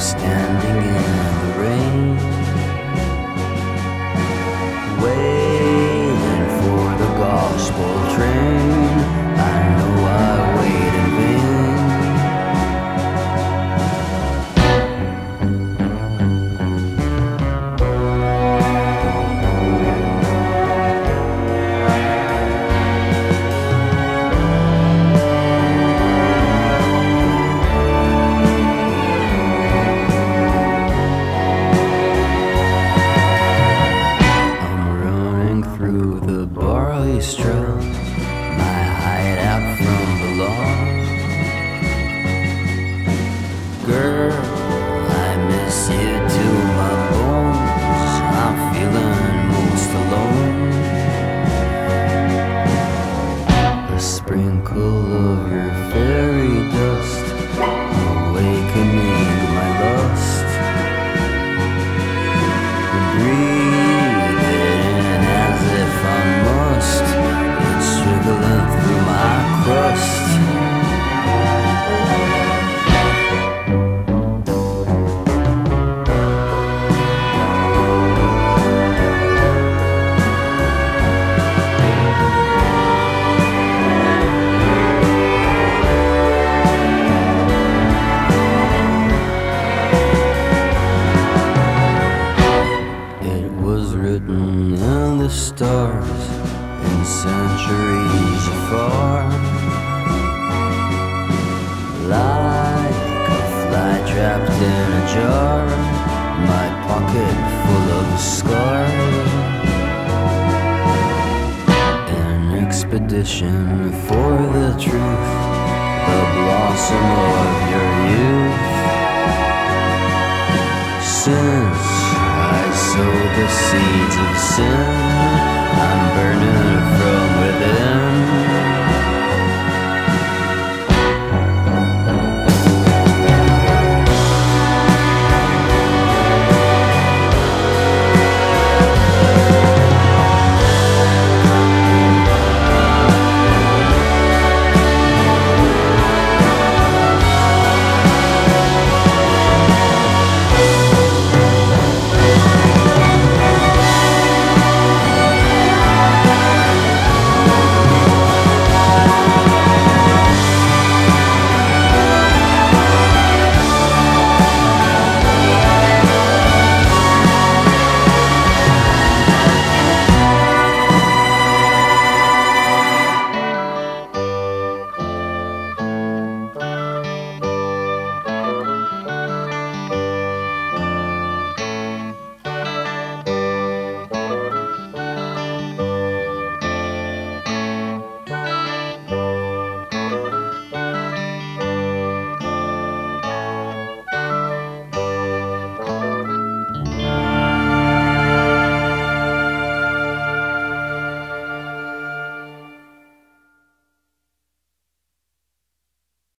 standing in the rain, waiting for the gospel train. I know I wait in vain. Through the barley straw, my hideout from the law. Girl, I miss you to my bones. I'm feeling most alone. A sprinkle of your fairy dust, awakening my lust. Breathe it in as if I must. It's trickling through my crust. Written in the stars, in centuries afar, like a fly trapped in a jar, my pocket full of scars. An expedition for the truth, the blossom of your youth. Since I sowed the seeds of sin, I'm burning from